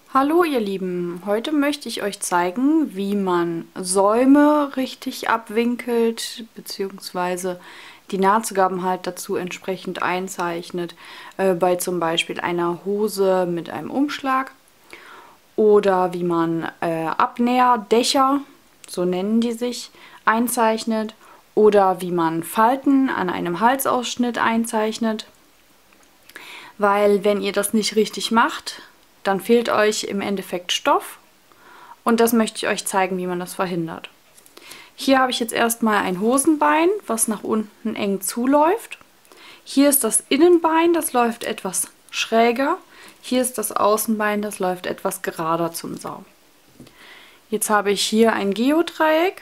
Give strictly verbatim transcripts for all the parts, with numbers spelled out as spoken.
Hallo ihr Lieben, heute möchte ich euch zeigen, wie man Säume richtig abwinkelt, beziehungsweise die Nahtzugaben halt dazu entsprechend einzeichnet, äh, bei zum Beispiel einer Hose mit einem Umschlag oder wie man äh, Abnäherdächer, so nennen die sich, einzeichnet oder wie man Falten an einem Halsausschnitt einzeichnet, weil wenn ihr das nicht richtig macht, dann fehlt euch im Endeffekt Stoff und das möchte ich euch zeigen, wie man das verhindert. Hier habe ich jetzt erstmal ein Hosenbein, was nach unten eng zuläuft. Hier ist das Innenbein, das läuft etwas schräger. Hier ist das Außenbein, das läuft etwas gerader zum Saum. Jetzt habe ich hier ein Geodreieck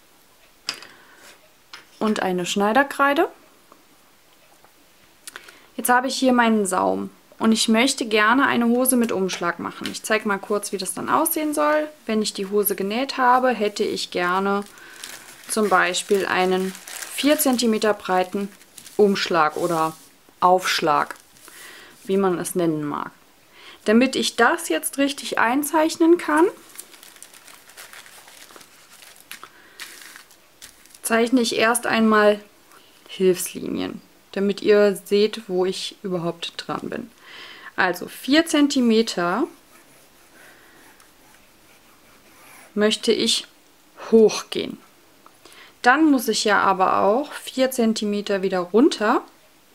und eine Schneiderkreide. Jetzt habe ich hier meinen Saum. Und ich möchte gerne eine Hose mit Umschlag machen. Ich zeige mal kurz, wie das dann aussehen soll. Wenn ich die Hose genäht habe, hätte ich gerne zum Beispiel einen vier Zentimeter breiten Umschlag oder Aufschlag, wie man es nennen mag. Damit ich das jetzt richtig einzeichnen kann, zeichne ich erst einmal Hilfslinien, damit ihr seht, wo ich überhaupt dran bin. Also vier Zentimeter möchte ich hochgehen. Dann muss ich ja aber auch vier Zentimeter wieder runter.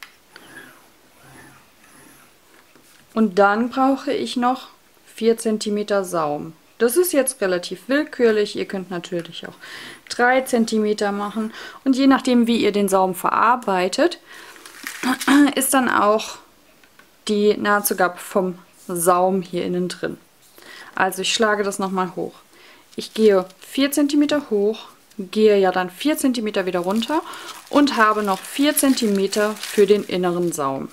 Und dann brauche ich noch vier Zentimeter Saum. Das ist jetzt relativ willkürlich. Ihr könnt natürlich auch drei Zentimeter machen. Und je nachdem, wie ihr den Saum verarbeitet, ist dann auch die Nahtzugabe vom Saum hier innen drin. Also ich schlage das nochmal hoch. Ich gehe vier Zentimeter hoch, gehe ja dann vier Zentimeter wieder runter und habe noch vier Zentimeter für den inneren Saum.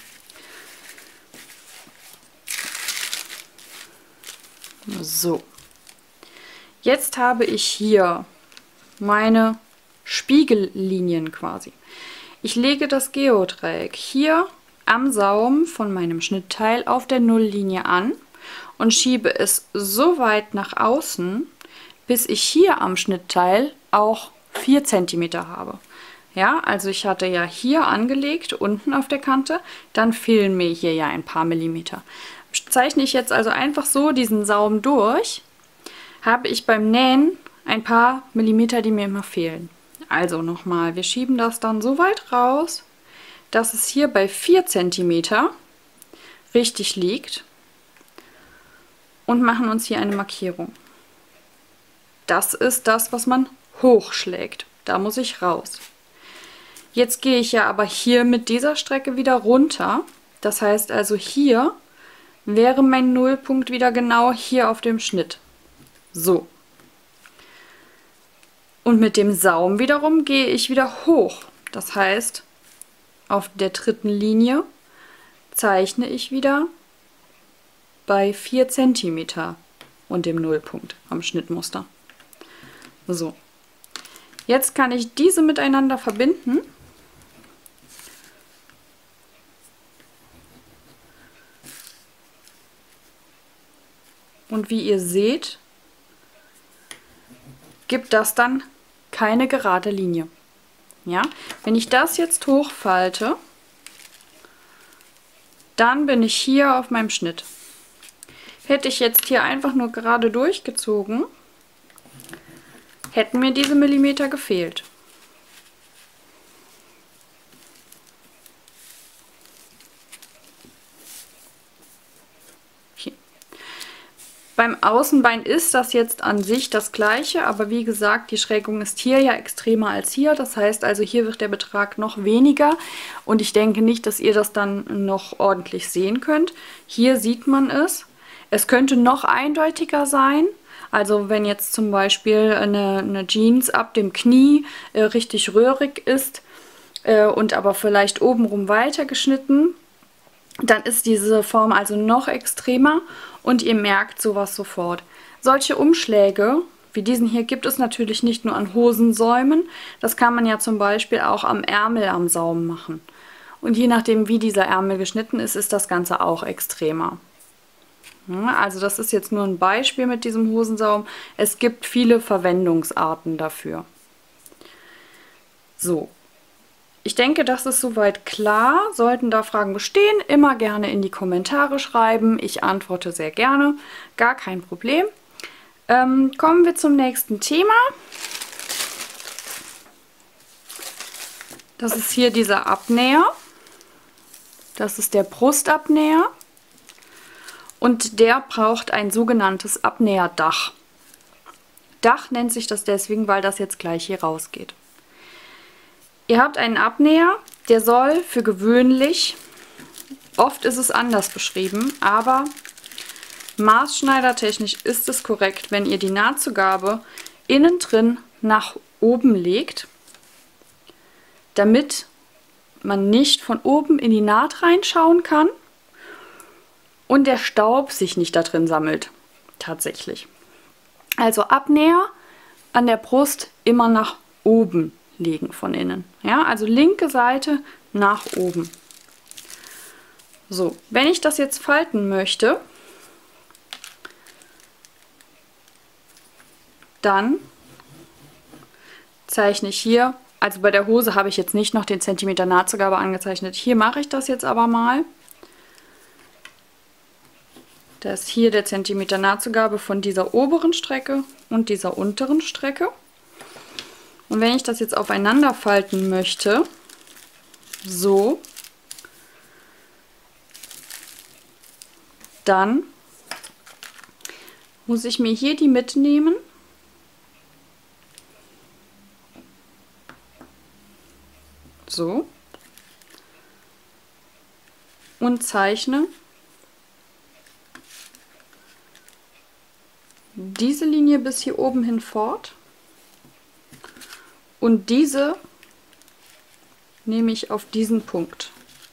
So. Jetzt habe ich hier meine Spiegellinien quasi. Ich lege das Geodreieck hier am Saum von meinem Schnittteil auf der Nulllinie an und schiebe es so weit nach außen, bis ich hier am Schnittteil auch vier Zentimeter habe. Ja, also ich hatte ja hier angelegt, unten auf der Kante, dann fehlen mir hier ja ein paar Millimeter. Zeichne ich jetzt also einfach so diesen Saum durch, habe ich beim Nähen ein paar Millimeter, die mir immer fehlen. Also nochmal, wir schieben das dann so weit raus, dass es hier bei vier Zentimeter richtig liegt und machen uns hier eine Markierung. Das ist das, was man hochschlägt. Da muss ich raus. Jetzt gehe ich ja aber hier mit dieser Strecke wieder runter. Das heißt also, hier wäre mein Nullpunkt wieder genau hier auf dem Schnitt. So. Und mit dem Saum wiederum gehe ich wieder hoch. Das heißt, auf der dritten Linie zeichne ich wieder bei vier Zentimeter und dem Nullpunkt am Schnittmuster. So. Jetzt kann ich diese miteinander verbinden. Und wie ihr seht, gibt das dann keine gerade Linie. Ja? Wenn ich das jetzt hochfalte, dann bin ich hier auf meinem Schnitt. Hätte ich jetzt hier einfach nur gerade durchgezogen, hätten mir diese Millimeter gefehlt. Hier. Beim Außenbein ist das jetzt an sich das gleiche, aber wie gesagt, die Schrägung ist hier ja extremer als hier. Das heißt also, hier wird der Betrag noch weniger und ich denke nicht, dass ihr das dann noch ordentlich sehen könnt. Hier sieht man es. Es könnte noch eindeutiger sein. Also wenn jetzt zum Beispiel eine, eine Jeans ab dem Knie äh, richtig röhrig ist äh, und aber vielleicht obenrum weiter geschnitten, dann ist diese Form also noch extremer und ihr merkt sowas sofort. Solche Umschläge wie diesen hier gibt es natürlich nicht nur an Hosensäumen, das kann man ja zum Beispiel auch am Ärmel am Saum machen. Und je nachdem wie dieser Ärmel geschnitten ist, ist das Ganze auch extremer. Also das ist jetzt nur ein Beispiel mit diesem Hosensaum. Es gibt viele Verwendungsarten dafür. So, ich denke, das ist soweit klar. Sollten da Fragen bestehen, immer gerne in die Kommentare schreiben. Ich antworte sehr gerne, gar kein Problem. Ähm, kommen wir zum nächsten Thema. Das ist hier dieser Abnäher. Das ist der Brustabnäher. Und der braucht ein sogenanntes Abnäherdach. Dach nennt sich das deswegen, weil das jetzt gleich hier rausgeht. Ihr habt einen Abnäher, der soll für gewöhnlich, oft ist es anders beschrieben, aber maßschneidertechnisch ist es korrekt, wenn ihr die Nahtzugabe innen drin nach oben legt, damit man nicht von oben in die Naht reinschauen kann und der Staub sich nicht da drin sammelt, tatsächlich. Also Abnäher an der Brust immer nach oben legen von innen. Ja, also linke Seite nach oben. So, wenn ich das jetzt falten möchte, dann zeichne ich hier, also bei der Hose habe ich jetzt nicht noch den Zentimeter Nahtzugabe angezeichnet. Hier mache ich das jetzt aber mal. Da ist hier der Zentimeter Nahtzugabe von dieser oberen Strecke und dieser unteren Strecke. Und wenn ich das jetzt aufeinander falten möchte, so, dann muss ich mir hier die mitnehmen so und zeichne diese Linie bis hier oben hin fort. Und diese nehme ich auf diesen Punkt.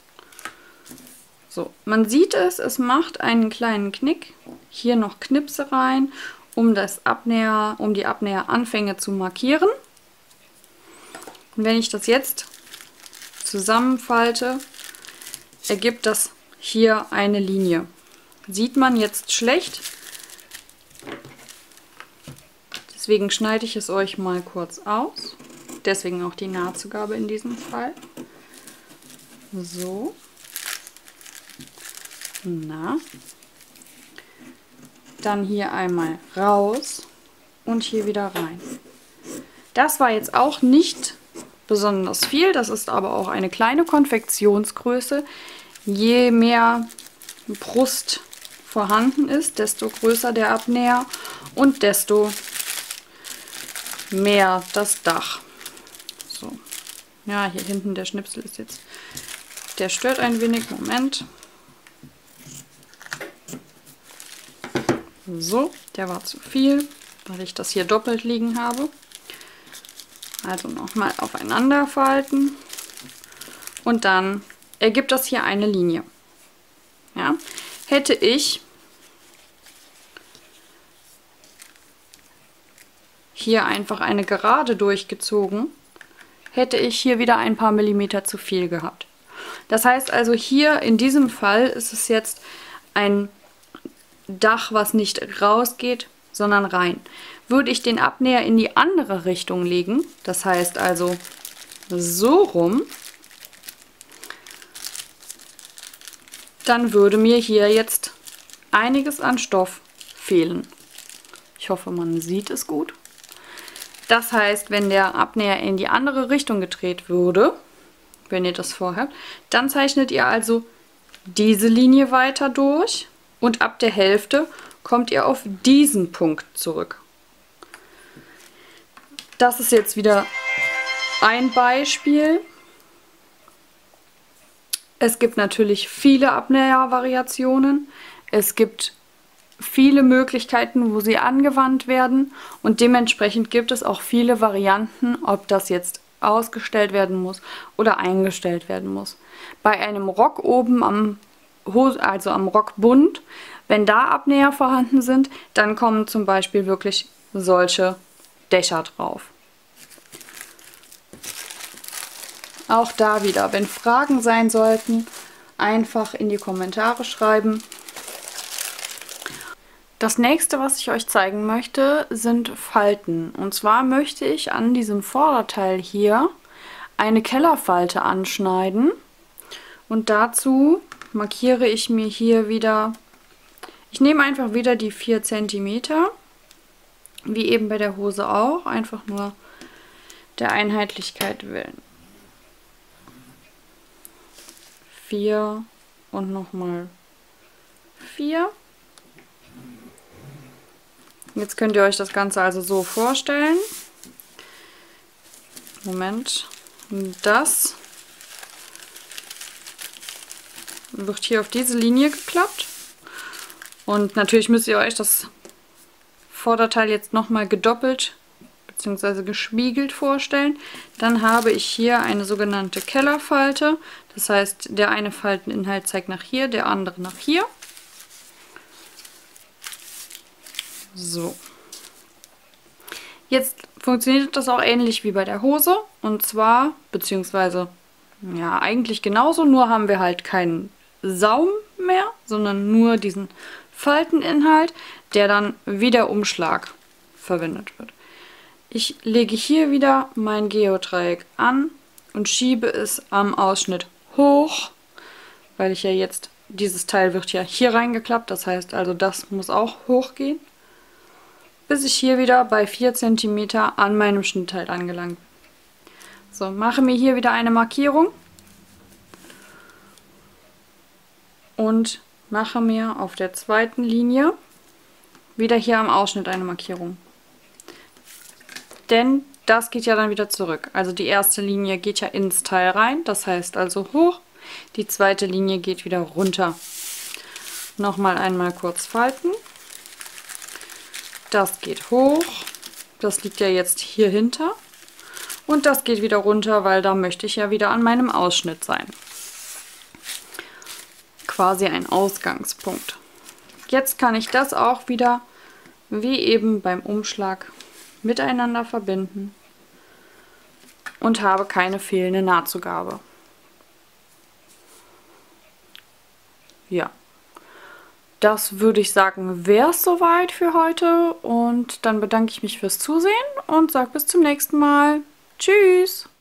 So, man sieht es, es macht einen kleinen Knick. Hier noch Knipse rein, um das Abnäher, um die Abnäheranfänge zu markieren. Und wenn ich das jetzt zusammenfalte, ergibt das hier eine Linie. Sieht man jetzt schlecht. Deswegen schneide ich es euch mal kurz aus. Deswegen auch die Nahtzugabe in diesem Fall. So. Na. Dann hier einmal raus und hier wieder rein. Das war jetzt auch nicht besonders viel. Das ist aber auch eine kleine Konfektionsgröße. Je mehr Brust vorhanden ist, desto größer der Abnäher und desto mehr das Dach. So. Ja, hier hinten der Schnipsel ist jetzt, der stört ein wenig. Moment. So, der war zu viel, weil ich das hier doppelt liegen habe. Also nochmal aufeinander falten und dann ergibt das hier eine Linie. Ja, hätte ich hier einfach eine Gerade durchgezogen, hätte ich hier wieder ein paar Millimeter zu viel gehabt. Das heißt also, hier in diesem Fall ist es jetzt ein Dach, was nicht rausgeht, sondern rein. Würde ich den Abnäher in die andere Richtung legen, das heißt also so rum, dann würde mir hier jetzt einiges an Stoff fehlen. Ich hoffe, man sieht es gut. Das heißt, wenn der Abnäher in die andere Richtung gedreht würde, wenn ihr das vorhabt, dann zeichnet ihr also diese Linie weiter durch und ab der Hälfte kommt ihr auf diesen Punkt zurück. Das ist jetzt wieder ein Beispiel. Es gibt natürlich viele Abnähervariationen. Es gibt viele Möglichkeiten, wo sie angewandt werden und dementsprechend gibt es auch viele Varianten, ob das jetzt ausgestellt werden muss oder eingestellt werden muss. Bei einem Rock oben am Hose, also am Rockbund, wenn da Abnäher vorhanden sind, dann kommen zum Beispiel wirklich solche Dächer drauf. Auch da wieder, wenn Fragen sein sollten, einfach in die Kommentare schreiben. Das nächste, was ich euch zeigen möchte, sind Falten. Und zwar möchte ich an diesem Vorderteil hier eine Kellerfalte anschneiden. Und dazu markiere ich mir hier wieder, ich nehme einfach wieder die vier Zentimeter, wie eben bei der Hose auch, einfach nur der Einheitlichkeit willen. vier und nochmal vier. Jetzt könnt ihr euch das Ganze also so vorstellen. Moment. Das wird hier auf diese Linie geklappt. Und natürlich müsst ihr euch das Vorderteil jetzt nochmal gedoppelt bzw. gespiegelt vorstellen. Dann habe ich hier eine sogenannte Kellerfalte. Das heißt, der eine Falteninhalt zeigt nach hier, der andere nach hier. So. Jetzt funktioniert das auch ähnlich wie bei der Hose. Und zwar, beziehungsweise, ja, eigentlich genauso, nur haben wir halt keinen Saum mehr, sondern nur diesen Falteninhalt, der dann wie der Umschlag verwendet wird. Ich lege hier wieder mein Geodreieck an und schiebe es am Ausschnitt hoch, weil ich ja jetzt, dieses Teil wird ja hier reingeklappt, das heißt also, das muss auch hochgehen, bis ich hier wieder bei vier Zentimeter an meinem Schnittteil angelangt bin. So, mache mir hier wieder eine Markierung und mache mir auf der zweiten Linie wieder hier am Ausschnitt eine Markierung. Denn das geht ja dann wieder zurück. Also die erste Linie geht ja ins Teil rein, das heißt also hoch. Die zweite Linie geht wieder runter. Nochmal einmal kurz falten. Das geht hoch. Das liegt ja jetzt hier hinter. Und das geht wieder runter, weil da möchte ich ja wieder an meinem Ausschnitt sein. Quasi ein Ausgangspunkt. Jetzt kann ich das auch wieder, wie eben beim Umschlag, miteinander verbinden und habe keine fehlende Nahtzugabe. Ja, das würde ich sagen, wäre es soweit für heute und dann bedanke ich mich fürs Zusehen und sage bis zum nächsten Mal. Tschüss!